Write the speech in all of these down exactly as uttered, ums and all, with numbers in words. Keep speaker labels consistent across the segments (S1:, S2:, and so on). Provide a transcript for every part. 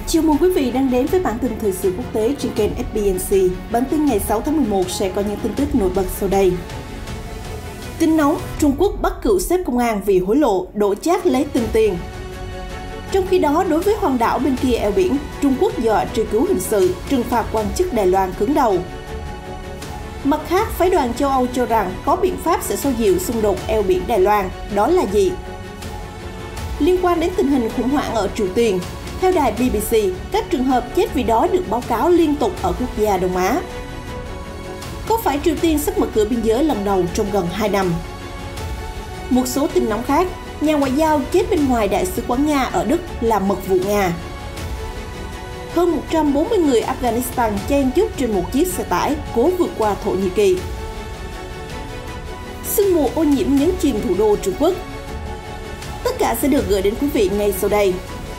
S1: Chào mừng quý vị đang đến với bản tin thời sự quốc tế trên kênh ép bê en xê. Bản tin ngày sáu tháng mười một sẽ có những tin tức nổi bật sau đây. Tin nóng, Trung Quốc bắt cựu sếp công an vì hối lộ, đổ chát lấy tinh tiền. Trong khi đó, đối với hòn đảo bên kia eo biển, Trung Quốc dọa truy cứu hình sự, trừng phạt quan chức Đài Loan cứng đầu. Mặt khác, phái đoàn châu Âu cho rằng có biện pháp sẽ xoa dịu xung đột eo biển Đài Loan. Đó là gì? Liên quan đến tình hình khủng hoảng ở Triều Tiên, theo đài bê bê xê, các trường hợp chết vì đói được báo cáo liên tục ở quốc gia Đông Á. Có phải Triều Tiên sắp mở cửa biên giới lần đầu trong gần hai năm? Một số tin nóng khác, nhà ngoại giao chết bên ngoài Đại sứ quán Nga ở Đức là mật vụ Nga. Hơn một trăm bốn mươi người Afghanistan chen chúc trên một chiếc xe tải cố vượt qua Thổ Nhĩ Kỳ. Sương mù ô nhiễm nhấn chìm thủ đô Trung Quốc. Tất cả sẽ được gửi đến quý vị ngay sau đây.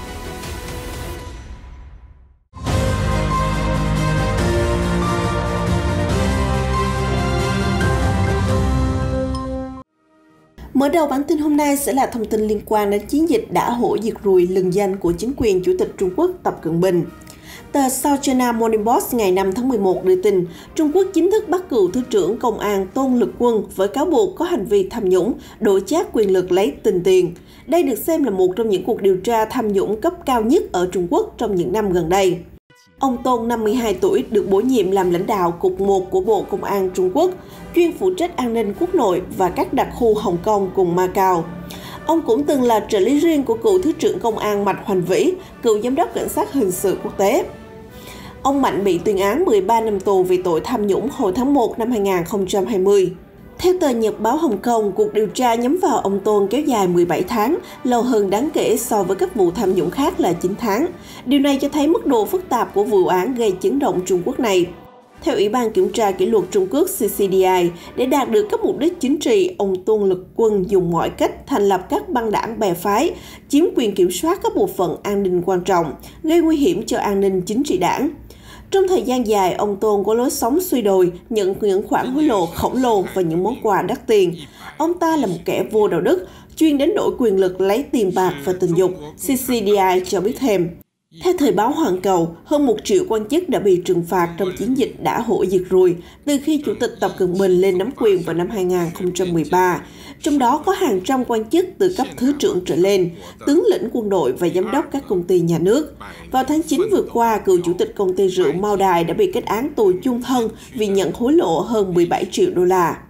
S1: Mở đầu bản tin hôm nay sẽ là thông tin liên quan đến chiến dịch đã hổ diệt ruồi lừng danh của chính quyền Chủ tịch Trung Quốc Tập Cận Bình. Tờ South China Morning Post ngày năm tháng mười một đưa tin, Trung Quốc chính thức bắt cựu Thứ trưởng Công an Tôn Lực Quân với cáo buộc có hành vi tham nhũng, đổ chát quyền lực lấy tinh tiền. Đây được xem là một trong những cuộc điều tra tham nhũng cấp cao nhất ở Trung Quốc trong những năm gần đây. Ông Tôn, năm mươi hai tuổi, được bổ nhiệm làm lãnh đạo Cục một của Bộ Công an Trung Quốc, chuyên phụ trách an ninh quốc nội và các đặc khu Hồng Kông cùng Macau. Ông cũng từng là trợ lý riêng của cựu Thứ trưởng Công an Mạch Hoành Vĩ, cựu Giám đốc Cảnh sát Hình sự Quốc tế. Ông Mạnh bị tuyên án mười ba năm tù vì tội tham nhũng hồi tháng một năm hai nghìn không trăm hai mươi. Theo tờ Nhật báo Hồng Kông, cuộc điều tra nhắm vào ông Tôn kéo dài mười bảy tháng, lâu hơn đáng kể so với các vụ tham nhũng khác là chín tháng. Điều này cho thấy mức độ phức tạp của vụ án gây chấn động Trung Quốc này. Theo Ủy ban Kiểm tra Kỷ luật Trung Quốc xê xê đê i, để đạt được các mục đích chính trị, ông Tôn Lực Quân dùng mọi cách thành lập các băng đảng bè phái, chiếm quyền kiểm soát các bộ phận an ninh quan trọng, gây nguy hiểm cho an ninh chính trị đảng. Trong thời gian dài, ông Tôn có lối sống suy đồi, nhận những khoản hối lộ khổng lồ và những món quà đắt tiền. Ông ta là một kẻ vô đạo đức, chuyên đánh đổi quyền lực lấy tiền bạc và tình dục, xê xê đê i cho biết thêm. Theo thời báo Hoàn Cầu, hơn một triệu quan chức đã bị trừng phạt trong chiến dịch đã hổ diệt ruồi từ khi Chủ tịch Tập Cận Bình lên nắm quyền vào năm hai nghìn không trăm mười ba. Trong đó có hàng trăm quan chức từ cấp thứ trưởng trở lên, tướng lĩnh quân đội và giám đốc các công ty nhà nước. Vào tháng chín vừa qua, cựu chủ tịch công ty rượu Mao Đài đã bị kết án tù chung thân vì nhận hối lộ hơn mười bảy triệu đô la.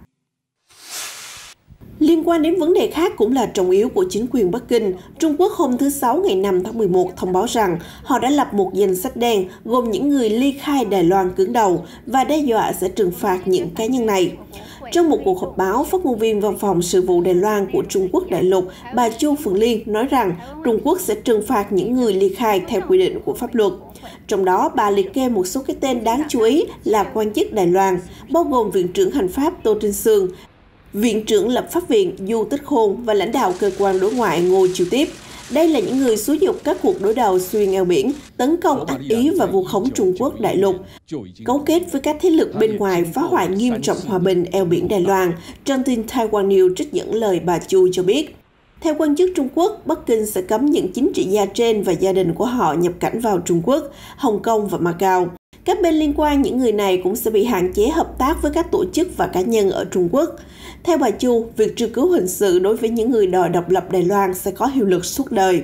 S1: Liên quan đến vấn đề khác cũng là trọng yếu của chính quyền Bắc Kinh, Trung Quốc hôm thứ Sáu ngày năm tháng mười một thông báo rằng họ đã lập một danh sách đen gồm những người ly khai Đài Loan cứng đầu và đe dọa sẽ trừng phạt những cá nhân này. Trong một cuộc họp báo, phát ngôn viên Văn phòng Sự vụ Đài Loan của Trung Quốc Đại lục, bà Chu Phượng Liên nói rằng Trung Quốc sẽ trừng phạt những người ly khai theo quy định của pháp luật. Trong đó, bà liệt kê một số cái tên đáng chú ý là quan chức Đài Loan, bao gồm Viện trưởng Hành pháp Tô Trinh Sương, Viện trưởng Lập pháp viện Du Tích Khôn và lãnh đạo cơ quan đối ngoại Ngô Chiêu Tiếp. Đây là những người xúi dục các cuộc đối đầu xuyên eo biển, tấn công ác ý và vu khống Trung Quốc đại lục, cấu kết với các thế lực bên ngoài phá hoại nghiêm trọng hòa bình eo biển Đài Loan. Trang tin Taiwan News trích dẫn lời bà Chu cho biết. Theo quan chức Trung Quốc, Bắc Kinh sẽ cấm những chính trị gia trên và gia đình của họ nhập cảnh vào Trung Quốc, Hồng Kông và Macau. Các bên liên quan những người này cũng sẽ bị hạn chế hợp tác với các tổ chức và cá nhân ở Trung Quốc. Theo bà Chu, việc truy cứu hình sự đối với những người đòi độc lập Đài Loan sẽ có hiệu lực suốt đời.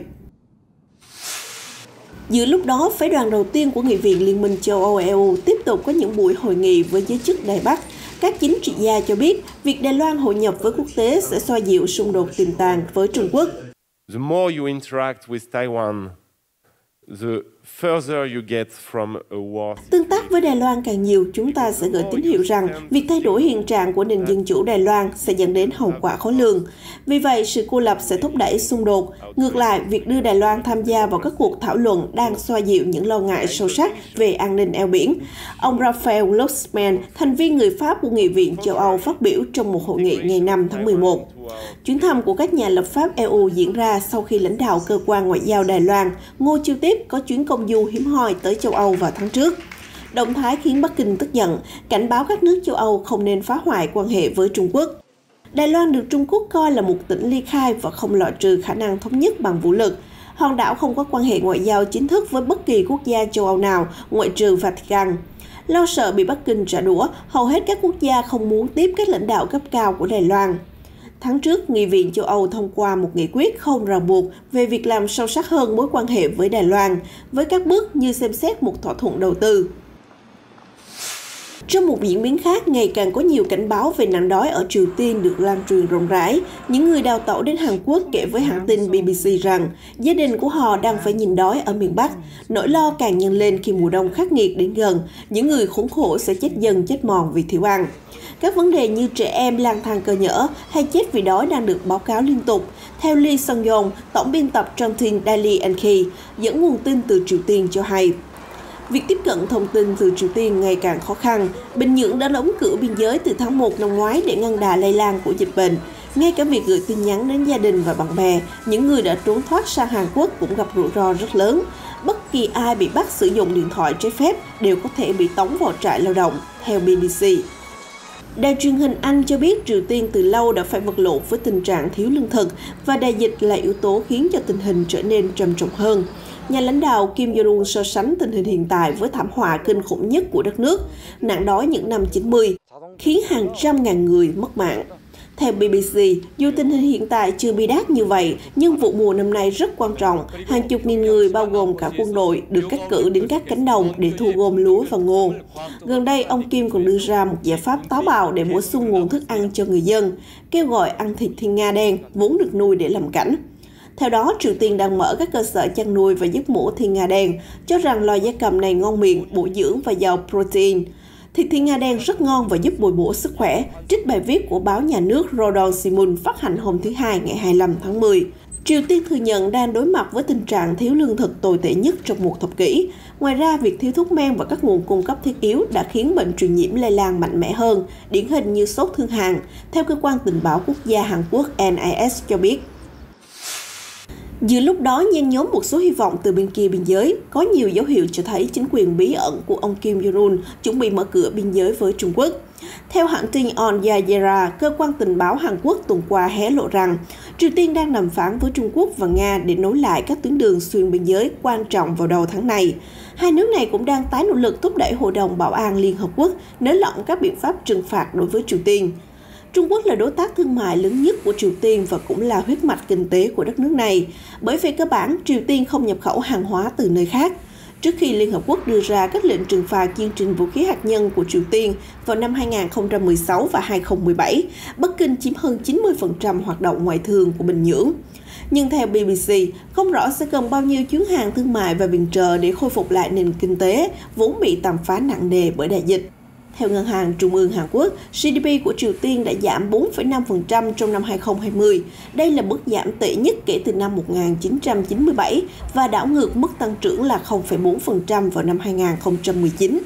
S1: Giữa lúc đó, phái đoàn đầu tiên của Nghị viện Liên minh châu Âu e u tiếp tục có những buổi hội nghị với giới chức Đài Bắc. Các chính trị gia cho biết việc Đài Loan hội nhập với quốc tế sẽ xoa dịu xung đột tiềm tàng với Trung Quốc.
S2: The more you interact with Taiwan, the further you get from a war.
S1: Tương tác với Đài Loan càng nhiều, chúng ta sẽ gửi tín hiệu rằng việc thay đổi hiện trạng của nền dân chủ Đài Loan sẽ dẫn đến hậu quả khó lường. Vì vậy, sự cô lập sẽ thúc đẩy xung đột. Ngược lại, việc đưa Đài Loan tham gia vào các cuộc thảo luận đang xoa dịu những lo ngại sâu sắc về an ninh eo biển. Ông Raphael Glucksmann, thành viên người Pháp của Nghị viện châu Âu, phát biểu trong một hội nghị ngày năm tháng mười một. Chuyến thăm của các nhà lập pháp e u diễn ra sau khi lãnh đạo cơ quan ngoại giao Đài Loan, Ngô Chiêu Tiếp, có chuyến công du hiếm hoi tới châu Âu vào tháng trước. Động thái khiến Bắc Kinh tức giận, cảnh báo các nước châu Âu không nên phá hoại quan hệ với Trung Quốc. Đài Loan được Trung Quốc coi là một tỉnh ly khai và không loại trừ khả năng thống nhất bằng vũ lực. hòn đảo không có quan hệ ngoại giao chính thức với bất kỳ quốc gia châu Âu nào, ngoại trừ Vatican. Lo sợ bị Bắc Kinh trả đũa, hầu hết các quốc gia không muốn tiếp các lãnh đạo cấp cao của Đài Loan. Tháng trước, Nghị viện châu Âu thông qua một nghị quyết không ràng buộc về việc làm sâu sắc hơn mối quan hệ với Đài Loan, với các bước như xem xét một thỏa thuận đầu tư. Trong một diễn biến khác, ngày càng có nhiều cảnh báo về nạn đói ở Triều Tiên được lan truyền rộng rãi. Những người đào tẩu đến Hàn Quốc kể với hãng tin B B C rằng gia đình của họ đang phải nhìn đói ở miền Bắc. Nỗi lo càng nhân lên khi mùa đông khắc nghiệt đến gần, những người khốn khổ sẽ chết dần chết mòn vì thiếu ăn. Các vấn đề như trẻ em lang thang cơ nhỡ hay chết vì đói đang được báo cáo liên tục. Theo Lee Sung-yong, tổng biên tập trang tin Daily en ki, dẫn nguồn tin từ Triều Tiên cho hay. Việc tiếp cận thông tin từ Triều Tiên ngày càng khó khăn. Bình Nhưỡng đã đóng cửa biên giới từ tháng một năm ngoái để ngăn đà lây lan của dịch bệnh. Ngay cả việc gửi tin nhắn đến gia đình và bạn bè, những người đã trốn thoát sang Hàn Quốc cũng gặp rủi ro rất lớn. Bất kỳ ai bị bắt sử dụng điện thoại trái phép đều có thể bị tống vào trại lao động, theo B B C. Đài truyền hình Anh cho biết Triều Tiên từ lâu đã phải vật lộn với tình trạng thiếu lương thực và đại dịch là yếu tố khiến cho tình hình trở nên trầm trọng hơn. Nhà lãnh đạo Kim Jong-un so sánh tình hình hiện tại với thảm họa kinh khủng nhất của đất nước, nạn đói những năm chín mươi, khiến hàng trăm ngàn người mất mạng. Theo B B C, dù tình hình hiện tại chưa bi đát như vậy, nhưng vụ mùa năm nay rất quan trọng. Hàng chục nghìn người, bao gồm cả quân đội, được cắt cử đến các cánh đồng để thu gom lúa và ngô. Gần đây, ông Kim còn đưa ra một giải pháp táo bạo để bổ sung nguồn thức ăn cho người dân, kêu gọi ăn thịt thiên nga đen, vốn được nuôi để làm cảnh. Theo đó, Triều Tiên đang mở các cơ sở chăn nuôi và giết mổ thiên nga đen, cho rằng loài gia cầm này ngon miệng, bổ dưỡng và giàu protein. Thịt thiên nga đen rất ngon và giúp bồi bổ sức khỏe, trích bài viết của báo nhà nước Rodon Sinmun phát hành hôm thứ Hai ngày hai mươi lăm tháng mười. Triều Tiên thừa nhận đang đối mặt với tình trạng thiếu lương thực tồi tệ nhất trong một thập kỷ. Ngoài ra, việc thiếu thuốc men và các nguồn cung cấp thiết yếu đã khiến bệnh truyền nhiễm lây lan mạnh mẽ hơn, điển hình như sốt thương hàn, theo cơ quan tình báo quốc gia Hàn Quốc N I S cho biết. Giữa lúc đó, nhen nhóm một số hy vọng từ bên kia biên giới, có nhiều dấu hiệu cho thấy chính quyền bí ẩn của ông Kim Jong-un chuẩn bị mở cửa biên giới với Trung Quốc. Theo hãng tin Al Jazeera, cơ quan tình báo Hàn Quốc tuần qua hé lộ rằng Triều Tiên đang đàm phán với Trung Quốc và Nga để nối lại các tuyến đường xuyên biên giới quan trọng vào đầu tháng này. Hai nước này cũng đang tái nỗ lực thúc đẩy Hội đồng Bảo an Liên Hợp Quốc nới lỏng các biện pháp trừng phạt đối với Triều Tiên. Trung Quốc là đối tác thương mại lớn nhất của Triều Tiên và cũng là huyết mạch kinh tế của đất nước này, bởi về cơ bản Triều Tiên không nhập khẩu hàng hóa từ nơi khác. Trước khi Liên Hợp Quốc đưa ra các lệnh trừng phạt chương trình vũ khí hạt nhân của Triều Tiên vào năm hai nghìn không trăm mười sáu và hai nghìn không trăm mười bảy, Bắc Kinh chiếm hơn chín mươi phần trăm hoạt động ngoại thương của Bình Nhưỡng. Nhưng theo B B C, không rõ sẽ cần bao nhiêu chuyến hàng thương mại và viện trợ để khôi phục lại nền kinh tế, vốn bị tàn phá nặng nề bởi đại dịch. Theo Ngân hàng Trung ương Hàn Quốc, G D P của Triều Tiên đã giảm bốn phẩy năm phần trăm trong năm hai nghìn không trăm hai mươi. Đây là mức giảm tệ nhất kể từ năm một nghìn chín trăm chín mươi bảy và đảo ngược mức tăng trưởng là không phẩy bốn phần trăm vào năm hai nghìn không trăm mười chín.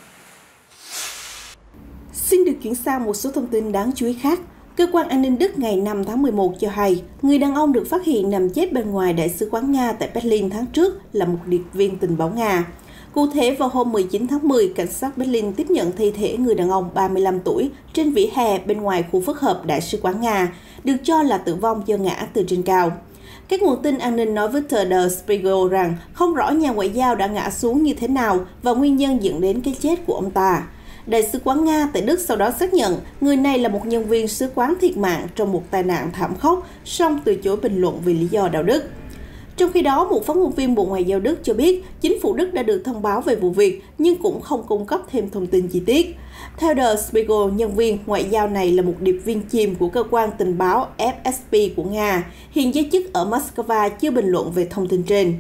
S1: Xin được chuyển sang một số thông tin đáng chú ý khác. Cơ quan an ninh Đức ngày năm tháng mười một cho hay, người đàn ông được phát hiện nằm chết bên ngoài Đại sứ quán Nga tại Berlin tháng trước là một điệp viên tình báo Nga. Cụ thể, vào hôm mười chín tháng mười, cảnh sát Berlin tiếp nhận thi thể người đàn ông ba mươi lăm tuổi trên vỉa hè bên ngoài khu phức hợp Đại sứ quán Nga, được cho là tử vong do ngã từ trên cao. Các nguồn tin an ninh nói với tờ Der Spiegel rằng không rõ nhà ngoại giao đã ngã xuống như thế nào và nguyên nhân dẫn đến cái chết của ông ta. Đại sứ quán Nga tại Đức sau đó xác nhận người này là một nhân viên sứ quán thiệt mạng trong một tai nạn thảm khốc, song từ chối bình luận vì lý do đạo đức. Trong khi đó, một phát ngôn viên Bộ Ngoại giao Đức cho biết chính phủ Đức đã được thông báo về vụ việc nhưng cũng không cung cấp thêm thông tin chi tiết. Theo Der Spiegel, nhân viên ngoại giao này là một điệp viên chìm của cơ quan tình báo F S B của Nga, hiện giới chức ở Moscow chưa bình luận về thông tin trên.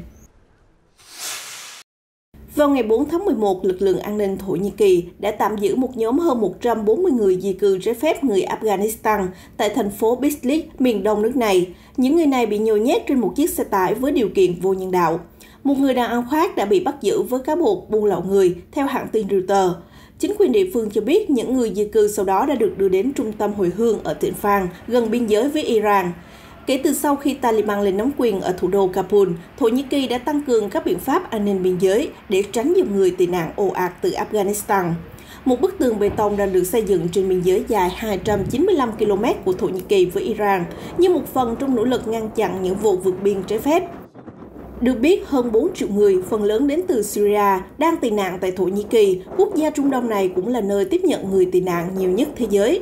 S1: Vào ngày bốn tháng mười một, lực lượng an ninh Thổ Nhĩ Kỳ đã tạm giữ một nhóm hơn một trăm bốn mươi người di cư trái phép người Afghanistan tại thành phố Bitlis, miền đông nước này. Những người này bị nhồi nhét trên một chiếc xe tải với điều kiện vô nhân đạo. Một người đàn ông khác đã bị bắt giữ với cáo buộc buôn lậu người, theo hãng tin Reuters. Chính quyền địa phương cho biết những người di cư sau đó đã được đưa đến trung tâm hồi hương ở tỉnh Fan, gần biên giới với Iran. Kể từ sau khi Taliban lên nắm quyền ở thủ đô Kabul, Thổ Nhĩ Kỳ đã tăng cường các biện pháp an ninh biên giới để tránh dòng người tị nạn ồ ạt từ Afghanistan. Một bức tường bê tông đang được xây dựng trên biên giới dài hai trăm chín mươi lăm ki lô mét của Thổ Nhĩ Kỳ với Iran, như một phần trong nỗ lực ngăn chặn những vụ vượt biên trái phép. Được biết, hơn bốn triệu người, phần lớn đến từ Syria, đang tị nạn tại Thổ Nhĩ Kỳ. Quốc gia Trung Đông này cũng là nơi tiếp nhận người tị nạn nhiều nhất thế giới.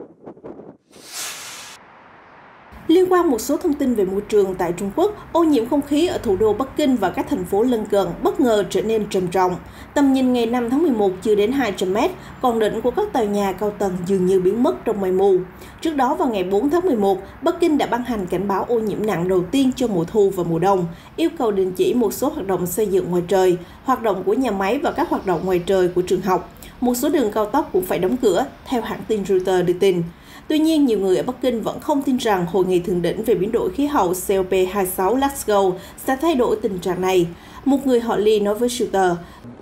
S1: Liên quan một số thông tin về môi trường tại Trung Quốc, ô nhiễm không khí ở thủ đô Bắc Kinh và các thành phố lân cận bất ngờ trở nên trầm trọng. Tầm nhìn ngày năm tháng mười một chưa đến hai trăm mét, còn đỉnh của các tòa nhà cao tầng dường như biến mất trong mây mù. Trước đó vào ngày bốn tháng mười một, Bắc Kinh đã ban hành cảnh báo ô nhiễm nặng đầu tiên cho mùa thu và mùa đông, yêu cầu đình chỉ một số hoạt động xây dựng ngoài trời, hoạt động của nhà máy và các hoạt động ngoài trời của trường học. Một số đường cao tốc cũng phải đóng cửa, theo hãng tin Reuters đưa tin. Tuy nhiên, nhiều người ở Bắc Kinh vẫn không tin rằng Hội nghị thượng đỉnh về biến đổi khí hậu C O P hai mươi sáu Glasgow sẽ thay đổi tình trạng này. Một người họ Ly nói với Reuters,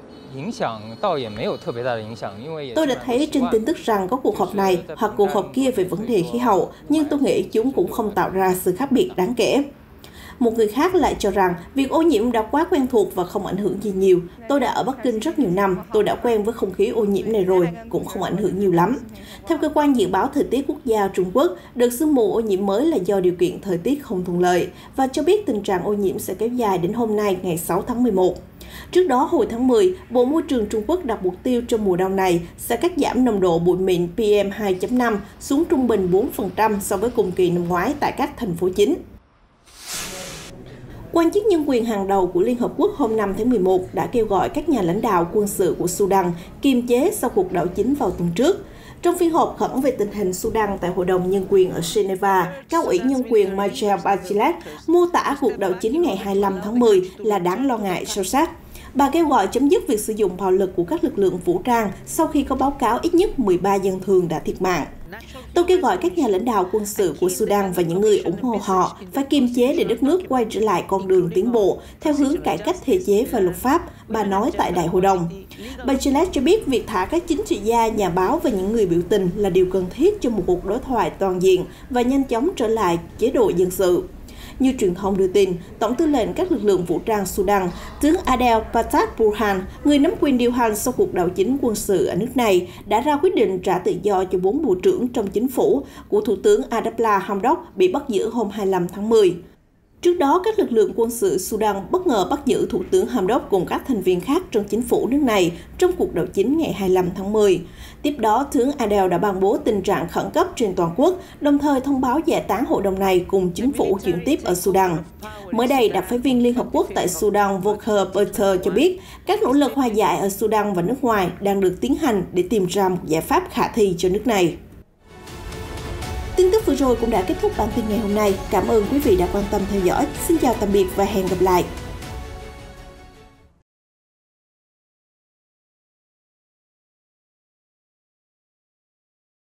S1: tôi đã thấy trên tin tức rằng có cuộc họp này hoặc cuộc họp kia về vấn đề khí hậu, nhưng tôi nghĩ chúng cũng không tạo ra sự khác biệt đáng kể. Một người khác lại cho rằng việc ô nhiễm đã quá quen thuộc và không ảnh hưởng gì nhiều. Tôi đã ở Bắc Kinh rất nhiều năm, tôi đã quen với không khí ô nhiễm này rồi, cũng không ảnh hưởng nhiều lắm. Theo cơ quan dự báo thời tiết quốc gia Trung Quốc, đợt sương mù ô nhiễm mới là do điều kiện thời tiết không thuận lợi và cho biết tình trạng ô nhiễm sẽ kéo dài đến hôm nay ngày sáu tháng mười một. Trước đó, hồi tháng mười, Bộ Môi trường Trung Quốc đặt mục tiêu trong mùa đông này sẽ cắt giảm nồng độ bụi mịn P M hai chấm năm xuống trung bình bốn phần trăm so với cùng kỳ năm ngoái tại các thành phố chính. Quan chức nhân quyền hàng đầu của Liên Hợp Quốc hôm năm tháng mười một đã kêu gọi các nhà lãnh đạo quân sự của Sudan kiềm chế sau cuộc đảo chính vào tuần trước. Trong phiên họp khẩn về tình hình Sudan tại Hội đồng Nhân quyền ở Geneva, Cao ủy Nhân quyền Michelle Bachelet mô tả cuộc đảo chính ngày hai mươi lăm tháng mười là đáng lo ngại sâu sắc. Bà kêu gọi chấm dứt việc sử dụng bạo lực của các lực lượng vũ trang sau khi có báo cáo ít nhất mười ba dân thường đã thiệt mạng. Tôi kêu gọi các nhà lãnh đạo quân sự của Sudan và những người ủng hộ họ phải kiềm chế để đất nước quay trở lại con đường tiến bộ theo hướng cải cách thể chế và luật pháp, bà nói tại Đại hội đồng. Bachelet cho biết việc thả các chính trị gia, nhà báo và những người biểu tình là điều cần thiết cho một cuộc đối thoại toàn diện và nhanh chóng trở lại chế độ dân sự. Như truyền thông đưa tin, Tổng tư lệnh các lực lượng vũ trang Sudan, tướng Abdel Fattah Burhan, người nắm quyền điều hành sau cuộc đảo chính quân sự ở nước này, đã ra quyết định trả tự do cho bốn bộ trưởng trong chính phủ của Thủ tướng Abdallah Hamdok bị bắt giữ hôm hai mươi lăm tháng mười. Trước đó, các lực lượng quân sự Sudan bất ngờ bắt giữ Thủ tướng Hamdok cùng các thành viên khác trong chính phủ nước này trong cuộc đảo chính ngày hai mươi lăm tháng mười. Tiếp đó, tướng Adel đã ban bố tình trạng khẩn cấp trên toàn quốc, đồng thời thông báo giải tán hội đồng này cùng chính phủ chuyển tiếp ở Sudan. Mới đây, đặc phái viên Liên Hợp Quốc tại Sudan Volker Perthes cho biết các nỗ lực hòa giải ở Sudan và nước ngoài đang được tiến hành để tìm ra một giải pháp khả thi cho nước này. Tin tức vừa rồi cũng đã kết thúc bản tin ngày hôm nay. Cảm ơn quý vị đã quan tâm theo dõi. Xin chào tạm biệt và hẹn gặp lại.